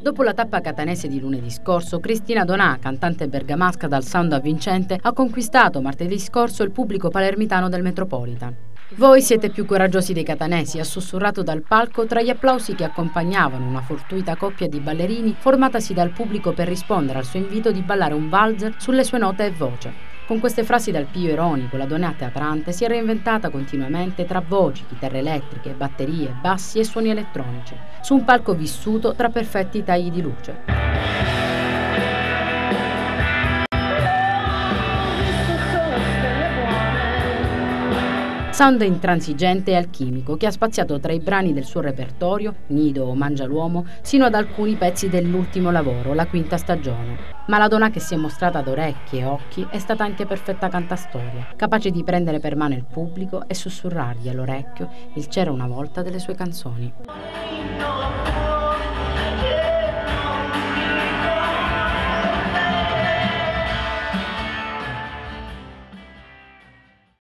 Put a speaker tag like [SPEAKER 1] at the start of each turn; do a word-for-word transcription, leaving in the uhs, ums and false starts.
[SPEAKER 1] Dopo la tappa catanese di lunedì scorso, Cristina Donà, cantante bergamasca dal sound avvincente, ha conquistato martedì scorso il pubblico palermitano del Metropolitan. Voi siete più coraggiosi dei catanesi, ha sussurrato dal palco tra gli applausi che accompagnavano una fortuita coppia di ballerini formatasi dal pubblico per rispondere al suo invito di ballare un valzer sulle sue note e voce. Con queste frasi dal pio ironico, la Donà teatrante si è reinventata continuamente tra voci, chitarre elettriche, batterie, bassi e suoni elettronici, su un palco vissuto tra perfetti tagli di luce. Sound intransigente e alchimico che ha spaziato tra i brani del suo repertorio, Nido o Mangia l'uomo, sino ad alcuni pezzi dell'ultimo lavoro, la quinta stagione. Ma la Donà che si è mostrata ad orecchi e occhi è stata anche perfetta cantastoria, capace di prendere per mano il pubblico e sussurrargli all'orecchio il c'era una volta delle sue canzoni.